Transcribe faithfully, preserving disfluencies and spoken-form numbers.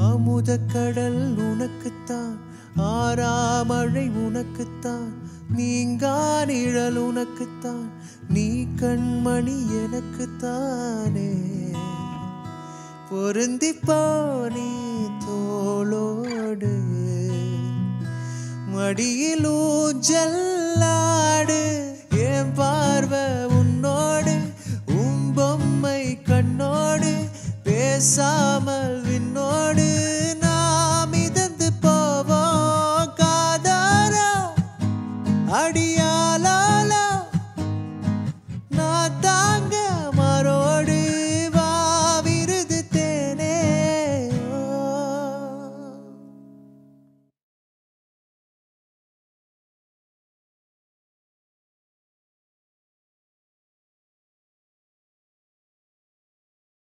அமுத கடல் உனக்குத்தான், ஆறாமழை உனக்குத்தான், நீங்கா நிழல் உனக்குத்தான், நீ கண்மணி எனக்குத்தானே. பொருந்தி போனி தோளோடு மடியில் ஊஞ்சல்லாடு, என் பார்வை